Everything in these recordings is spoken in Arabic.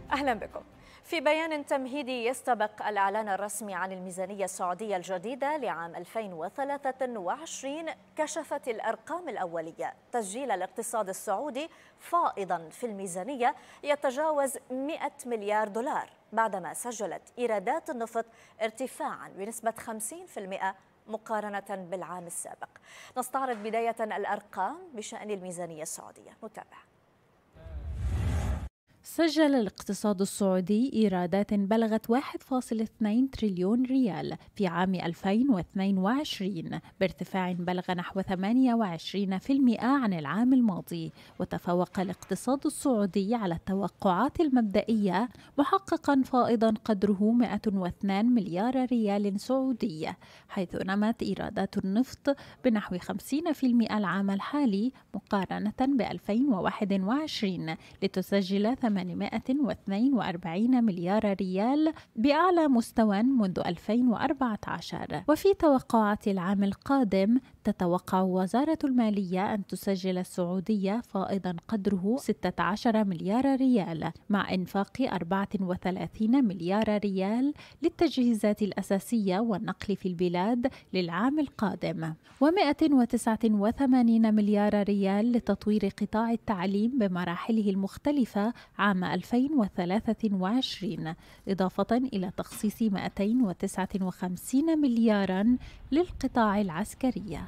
أهلا بكم. في بيان تمهيدي يستبق الإعلان الرسمي عن الميزانية السعودية الجديدة لعام 2023 كشفت الأرقام الأولية تسجيل الاقتصاد السعودي فائضا في الميزانية يتجاوز 100 مليار دولار بعدما سجلت إيرادات النفط ارتفاعا بنسبة 50% مقارنة بالعام السابق. نستعرض بداية الأرقام بشأن الميزانية السعودية. نتابع. سجل الاقتصاد السعودي إيرادات بلغت 1.2 تريليون ريال في عام 2022 بارتفاع بلغ نحو 28% عن العام الماضي، وتفوق الاقتصاد السعودي على التوقعات المبدئية محققا فائضا قدره 102 مليار ريال سعودي، حيث نمت إيرادات النفط بنحو 50% العام الحالي مقارنة ب 2021 لتسجل 842 مليار ريال بأعلى مستوى منذ 2014. وفي توقعات العام القادم تتوقع وزارة المالية أن تسجل السعودية فائضا قدره 16 مليار ريال مع إنفاق 34 مليار ريال للتجهيزات الأساسية والنقل في البلاد للعام القادم، و189 مليار ريال لتطوير قطاع التعليم بمراحله المختلفة عام 2023، إضافة إلى تخصيص 259 ملياراً للقطاع العسكري.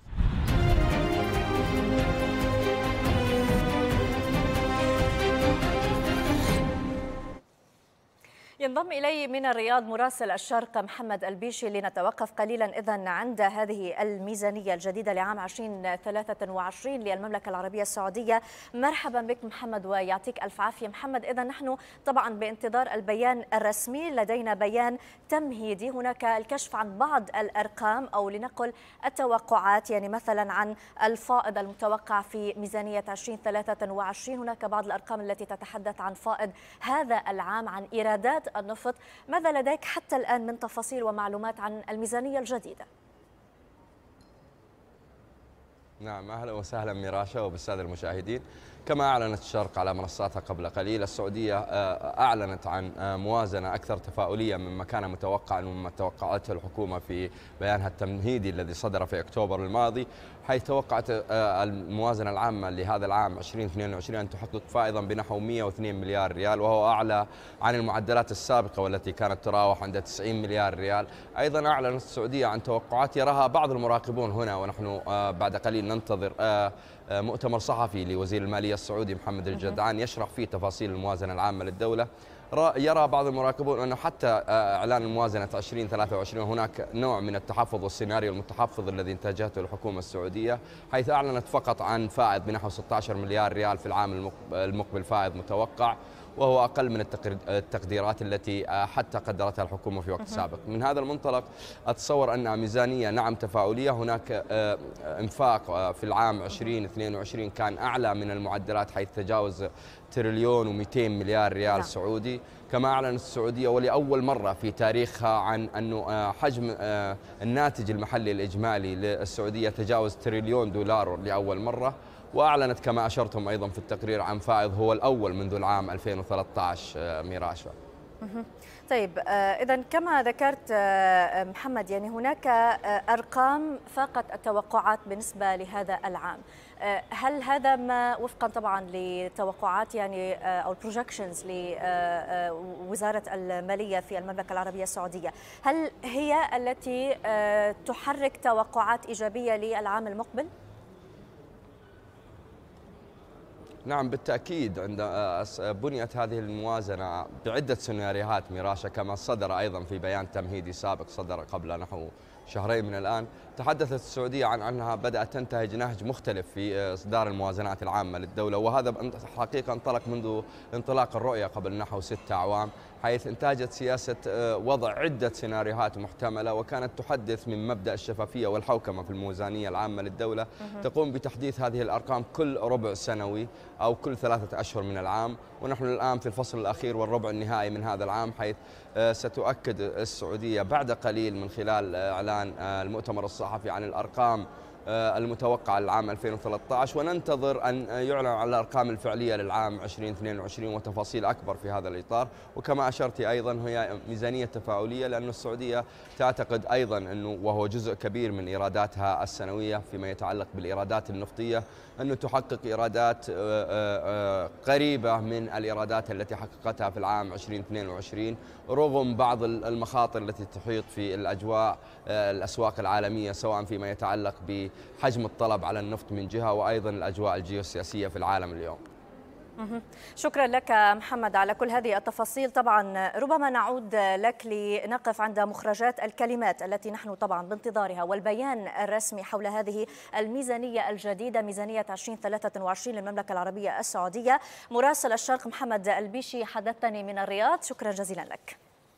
ينضم إلي من الرياض مراسل الشرق محمد البيشي لنتوقف قليلا إذن عند هذه الميزانية الجديدة لعام 2023 للمملكة العربية السعودية. مرحبا بك محمد ويعطيك ألف عافية. محمد، إذن نحن طبعا بانتظار البيان الرسمي، لدينا بيان تمهيدي، هناك الكشف عن بعض الأرقام أو لنقل التوقعات، يعني مثلا عن الفائض المتوقع في ميزانية 2023. هناك بعض الأرقام التي تتحدث عن فائض هذا العام، عن إيرادات النفط. ماذا لديك حتى الآن من تفاصيل ومعلومات عن الميزانية الجديدة؟ نعم، أهلا وسهلا ميراشا وبالسادة المشاهدين. كما أعلنت الشرق على منصاتها قبل قليل، السعودية أعلنت عن موازنة أكثر تفاؤلية مما كان متوقعا ومما توقعته الحكومة في بيانها التمهيدي الذي صدر في أكتوبر الماضي، حيث توقعت الموازنة العامة لهذا العام 2022 أن تحقق فائضا بنحو 102 مليار ريال، وهو أعلى عن المعدلات السابقة والتي كانت تراوح عند 90 مليار ريال. أيضا أعلنت السعودية عن توقعات يراها بعض المراقبون هنا، ونحن بعد قليل ننتظر مؤتمر صحفي لوزير المالية السعودي محمد الجدعان يشرح فيه تفاصيل الموازنة العامة للدولة. يرى بعض المراقبون أنه حتى إعلان الموازنة 2023 هناك نوع من التحفظ والسيناريو المتحفظ الذي انتهجته الحكومة السعودية، حيث أعلنت فقط عن فائض بنحو 16 مليار ريال في العام المقبل، فائض متوقع، وهو أقل من التقديرات التي حتى قدرتها الحكومة في وقت سابق. من هذا المنطلق أتصور أنها ميزانية نعم تفاؤلية. هناك إنفاق في العام 2022 كان أعلى من المعدلات، حيث تجاوز تريليون و200 مليار ريال سعودي. كما أعلنت السعودية ولأول مرة في تاريخها عن أنه حجم الناتج المحلي الإجمالي للسعودية تجاوز تريليون دولار لأول مرة، وأعلنت كما أشرتم أيضا في التقرير عن فائض هو الأول منذ العام 2013 ميراشا. طيب، إذا كما ذكرت محمد، يعني هناك أرقام فاقت التوقعات بالنسبة لهذا العام. هل هذا ما وفقا طبعا لتوقعات يعني أو البروجكشنز لوزارة المالية في المملكة العربية السعودية، هل هي التي تحرك توقعات إيجابية للعام المقبل؟ نعم بالتأكيد. عند بنيت هذه الموازنة بعدة سيناريوهات ميراشا، كما صدر أيضا في بيان تمهيدي سابق صدر قبل نحو شهرين من الآن. تحدثت السعودية عن أنها بدأت تنتهج نهج مختلف في إصدار الموازنات العامة للدولة، وهذا حقيقة انطلق منذ انطلاق الرؤية قبل نحو 6 أعوام، حيث انتهجت سياسة وضع عدة سيناريوهات محتملة، وكانت تحدث من مبدأ الشفافية والحوكمة في الميزانية العامة للدولة. تقوم بتحديث هذه الأرقام كل ربع سنوي أو كل 3 أشهر من العام، ونحن الآن في الفصل الأخير والربع النهائي من هذا العام، حيث ستؤكد السعودية بعد قليل من خلال إعلان المؤتمر الصحفي عن الأرقام المتوقعة للعام 2013، وننتظر أن يعلن على الأرقام الفعلية للعام 2022 وتفاصيل أكبر في هذا الإطار. وكما أشرت أيضا هي ميزانية تفاؤلية، لأن السعودية تعتقد أيضا أنه، وهو جزء كبير من إيراداتها السنوية فيما يتعلق بالإيرادات النفطية، أنه تحقق إيرادات قريبة من الإيرادات التي حققتها في العام 2022 رغم بعض المخاطر التي تحيط في الأجواء الأسواق العالمية، سواء فيما يتعلق بحجم الطلب على النفط من جهة، وأيضا الأجواء الجيوسياسية في العالم اليوم. شكرا لك محمد على كل هذه التفاصيل. طبعا ربما نعود لك لنقف عند مخرجات الكلمات التي نحن طبعا بانتظارها والبيان الرسمي حول هذه الميزانية الجديدة، ميزانية 2023 للمملكة العربية السعودية. مراسل الشرق محمد البيشي حدثني من الرياض، شكرا جزيلا لك.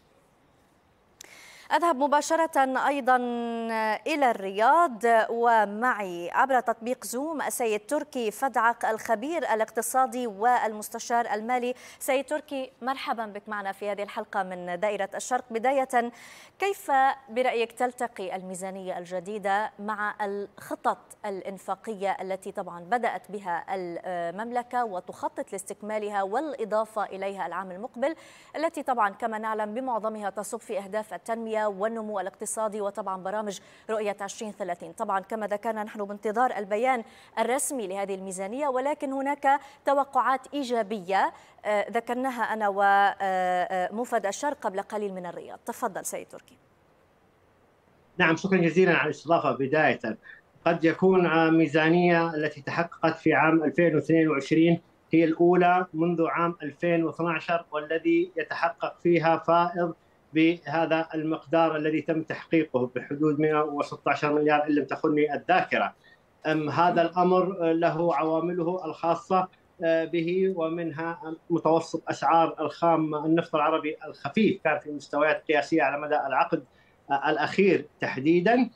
أذهب مباشرة أيضا إلى الرياض، ومعي عبر تطبيق زوم السيد تركي فدعق الخبير الاقتصادي والمستشار المالي. سيد تركي، مرحبا بك معنا في هذه الحلقة من دائرة الشرق. بداية، كيف برأيك تلتقي الميزانية الجديدة مع الخطط الإنفاقية التي طبعا بدأت بها المملكة وتخطط لاستكمالها والإضافة إليها العام المقبل، التي طبعا كما نعلم بمعظمها تصب في أهداف التنمية والنمو الاقتصادي وطبعا برامج رؤية 2030. طبعا كما ذكرنا نحن بانتظار البيان الرسمي لهذه الميزانية، ولكن هناك توقعات إيجابية ذكرناها أنا وموفد الشرق قبل قليل من الرياض. تفضل سيد تركي. نعم، شكرا جزيلا على الاستضافة. بداية، قد يكون ميزانية التي تحققت في عام 2022 هي الأولى منذ عام 2012، والذي يتحقق فيها فائض بهذا المقدار الذي تم تحقيقه بحدود 116 مليار إن لم تخني الذاكرة. هذا الأمر له عوامله الخاصة به، ومنها متوسط أسعار الخام النفط العربي الخفيف كان في مستويات قياسية على مدى العقد الأخير تحديدا،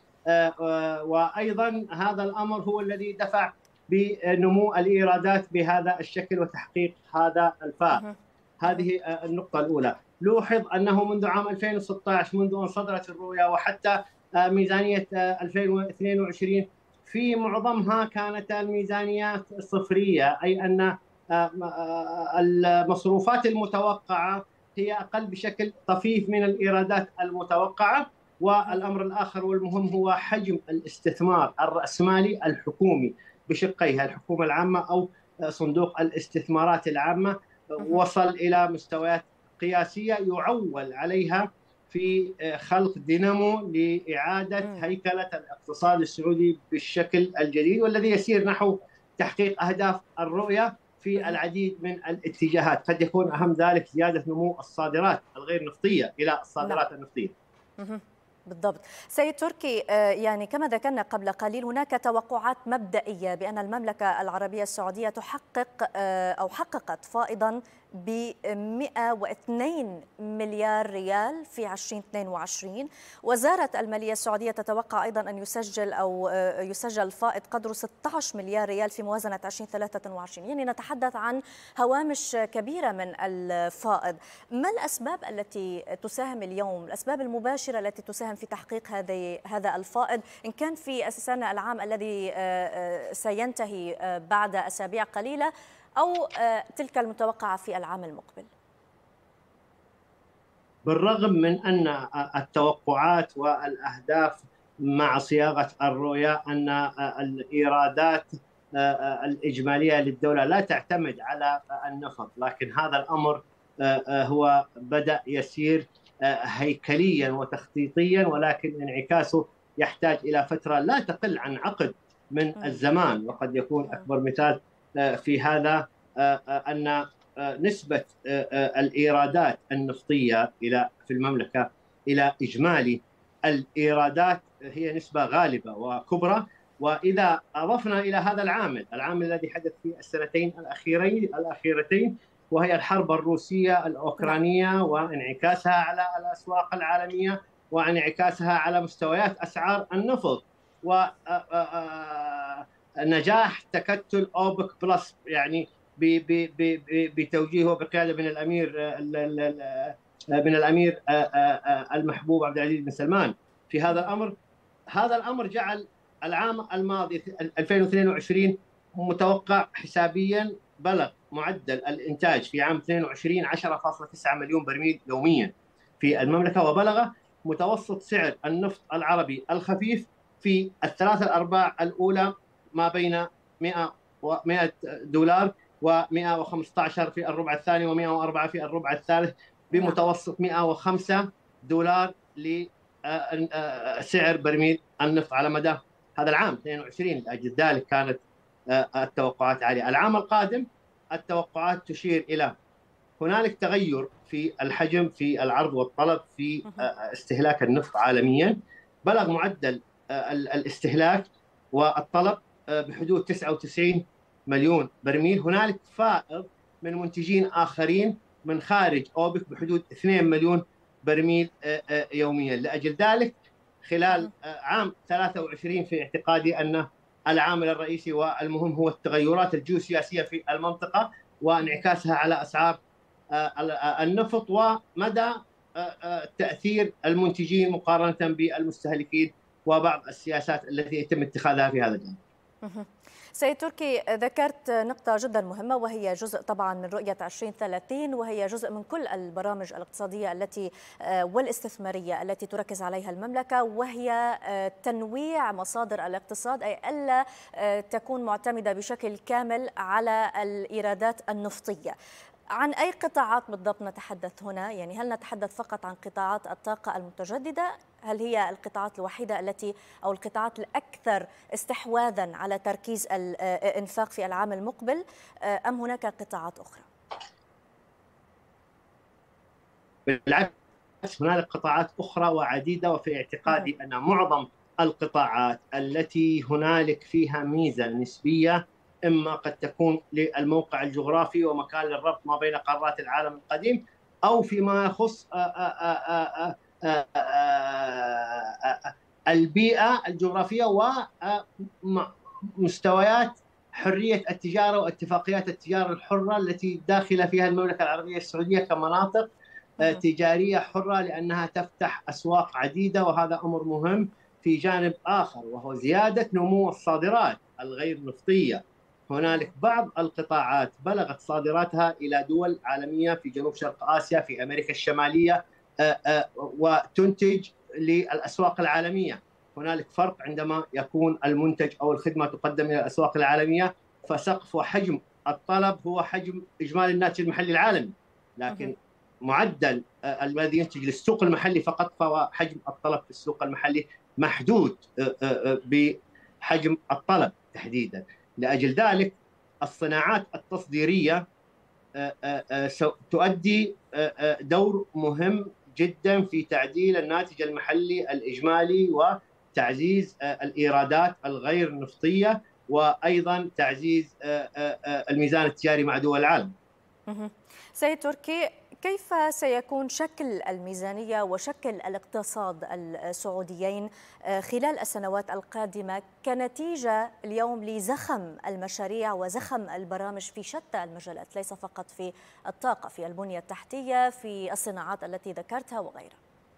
وأيضا هذا الأمر هو الذي دفع بنمو الإيرادات بهذا الشكل وتحقيق هذا الفائض. هذه النقطة الأولى. لوحظ أنه منذ عام 2016 منذ أن صدرت الرؤية وحتى ميزانية 2022 في معظمها كانت الميزانيات صفرية، أي أن المصروفات المتوقعة هي أقل بشكل طفيف من الإيرادات المتوقعة. والأمر الآخر والمهم هو حجم الاستثمار الرأسمالي الحكومي بشقيها، الحكومة العامة أو صندوق الاستثمارات العامة، وصل إلى مستويات قياسية يعول عليها في خلق دينامو لإعادة هيكلة الاقتصاد السعودي بالشكل الجديد، والذي يسير نحو تحقيق أهداف الرؤية في العديد من الاتجاهات. قد يكون أهم ذلك زيادة نمو الصادرات الغير نفطية إلى الصادرات النفطية. بالضبط. سيد تركي، يعني كما ذكرنا قبل قليل هناك توقعات مبدئية بأن المملكة العربية السعودية تحقق أو حققت فائضا ب 102 مليار ريال في 2022. وزارة المالية السعودية تتوقع أيضا أن يسجل فائض قدره 16 مليار ريال في موازنة 2023. يعني نتحدث عن هوامش كبيرة من الفائض. ما الأسباب التي تساهم اليوم، الأسباب المباشرة التي تساهم في تحقيق هذا الفائض، إن كان في أساسنا العام الذي سينتهي بعد أسابيع قليلة أو تلك المتوقعة في العام المقبل؟ بالرغم من أن التوقعات والأهداف مع صياغة الرؤية أن الإيرادات الإجمالية للدولة لا تعتمد على النفط، لكن هذا الأمر هو بدأ يسير هيكليا وتخطيطيا، ولكن انعكاسه يحتاج إلى فترة لا تقل عن عقد من الزمان. وقد يكون أكبر مثال في هذا أن نسبة الإيرادات النفطية في المملكة إلى إجمالي الإيرادات هي نسبة غالبة وكبرى. وإذا أضفنا إلى هذا العامل الذي حدث في السنتين الأخيرتين، وهي الحرب الروسية الأوكرانية وانعكاسها على الأسواق العالمية وانعكاسها على مستويات أسعار النفط، ونجاح تكتل أوبك بلس، يعني بتوجيه وبقيادة من الأمير المحبوب عبد العزيز بن سلمان في هذا الأمر. هذا الأمر جعل العام الماضي 2022 متوقع حسابيا بلغ معدل الإنتاج في عام 22 10.9 مليون برميل يوميا في المملكة، وبلغ متوسط سعر النفط العربي الخفيف في الثلاث الأرباع الأولى ما بين 100 دولار و115 في الربع الثاني و104 في الربع الثالث، بمتوسط 105 دولار لسعر برميل النفط على مدى هذا العام 22. لأجل ذلك كانت التوقعات عالية. العام القادم التوقعات تشير إلى هنالك تغير في الحجم في العرض والطلب في استهلاك النفط عالميا. بلغ معدل الاستهلاك والطلب بحدود 99 مليون برميل. هنالك فائض من منتجين آخرين من خارج أوبك بحدود 2 مليون برميل يوميا. لأجل ذلك خلال عام 23 في اعتقادي أن العامل الرئيسي والمهم هو التغيرات الجيوسياسية في المنطقة وانعكاسها على أسعار النفط ومدى تأثير المنتجين مقارنة بالمستهلكين وبعض السياسات التي يتم اتخاذها في هذا الجانب. سيد تركي، ذكرت نقطة جدا مهمة وهي جزء طبعا من رؤية 2030، وهي جزء من كل البرامج الاقتصادية التي والاستثمارية التي تركز عليها المملكة، وهي تنويع مصادر الاقتصاد، أي ألا تكون معتمدة بشكل كامل على الإيرادات النفطية. عن أي قطاعات بالضبط نتحدث هنا؟ يعني هل نتحدث فقط عن قطاعات الطاقة المتجددة؟ هل هي القطاعات الوحيدة التي أو القطاعات الأكثر استحواذاً على تركيز الإنفاق في العام المقبل، أم هناك قطاعات أخرى؟ بالعكس، هنالك قطاعات أخرى وعديدة، وفي اعتقادي أن معظم القطاعات التي هنالك فيها ميزة نسبية إما قد تكون للموقع الجغرافي ومكان للربط ما بين قارات العالم القديم، أو فيما يخص البيئة الجغرافية ومستويات حرية التجارة واتفاقيات التجارة الحرة التي داخل فيها المملكة العربية السعودية كمناطق تجارية حرة، لأنها تفتح أسواق عديدة. وهذا أمر مهم في جانب آخر وهو زيادة نمو الصادرات الغير نفطية. هنالك بعض القطاعات بلغت صادراتها إلى دول عالمية في جنوب شرق آسيا، في أمريكا الشمالية، وتنتج للأسواق العالمية. هنالك فرق عندما يكون المنتج أو الخدمة تقدم إلى الأسواق العالمية، فسقف وحجم الطلب هو حجم إجمالي الناتج المحلي العالمي، لكن معدل الذي ينتج للسوق المحلي فقط، فهو حجم الطلب في السوق المحلي محدود بحجم الطلب تحديدا. لأجل ذلك الصناعات التصديرية تؤدي دور مهم جدا في تعديل الناتج المحلي الإجمالي وتعزيز الإيرادات الغير نفطية، وأيضا تعزيز الميزان التجاري مع دول العالم. سيد تركي، كيف سيكون شكل الميزانية وشكل الاقتصاد السعوديين خلال السنوات القادمة كنتيجة اليوم لزخم المشاريع وزخم البرامج في شتى المجالات، ليس فقط في الطاقة، في البنية التحتية، في الصناعات التي ذكرتها وغيرها؟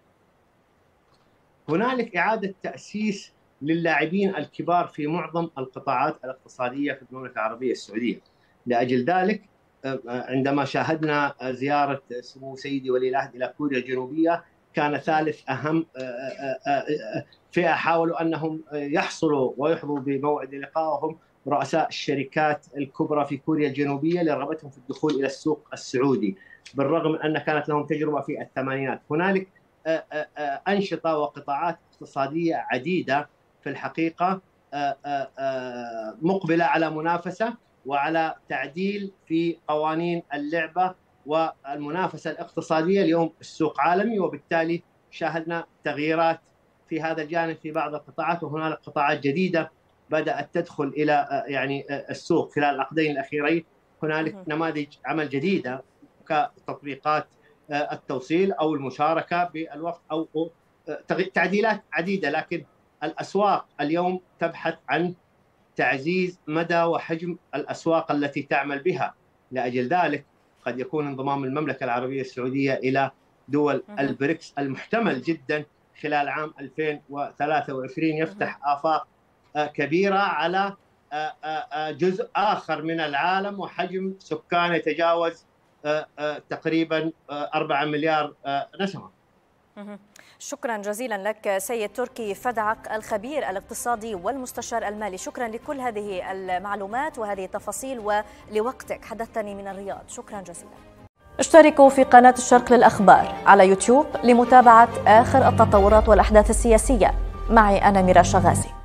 هنالك إعادة تأسيس للاعبين الكبار في معظم القطاعات الاقتصادية في المملكة العربية السعودية. لأجل ذلك عندما شاهدنا زيارة سمو سيدي ولي العهد إلى كوريا الجنوبية، كان ثالث أهم فئة حاولوا أنهم يحصلوا ويحظوا بموعد لقائهم رؤساء الشركات الكبرى في كوريا الجنوبية لرغبتهم في الدخول إلى السوق السعودي، بالرغم من أن كانت لهم تجربة في الثمانينات. هنالك أنشطة وقطاعات اقتصادية عديدة في الحقيقة مقبلة على منافسة وعلى تعديل في قوانين اللعبة والمنافسة الاقتصادية. اليوم السوق عالمي، وبالتالي شاهدنا تغييرات في هذا الجانب في بعض القطاعات، وهنالك قطاعات جديدة بدأت تدخل إلى السوق خلال العقدين الأخيرين. هنالك نماذج عمل جديدة كتطبيقات التوصيل أو المشاركة بالوقت أو تعديلات عديدة، لكن الأسواق اليوم تبحث عن تعزيز مدى وحجم الأسواق التي تعمل بها. لأجل ذلك قد يكون انضمام المملكة العربية السعودية إلى دول البريكس المحتمل جدا خلال عام 2023 يفتح آفاق كبيرة على جزء آخر من العالم وحجم سكان يتجاوز تقريبا 4 مليار نسمة. شكرا جزيلا لك سيد تركي فدعق الخبير الاقتصادي والمستشار المالي. شكرا لكل هذه المعلومات وهذه التفاصيل ولوقتك، حدثتني من الرياض. شكرا جزيلا. اشتركوا في قناة الشرق للأخبار على يوتيوب لمتابعة آخر التطورات والأحداث السياسية. معي أنا ميرا شغازي.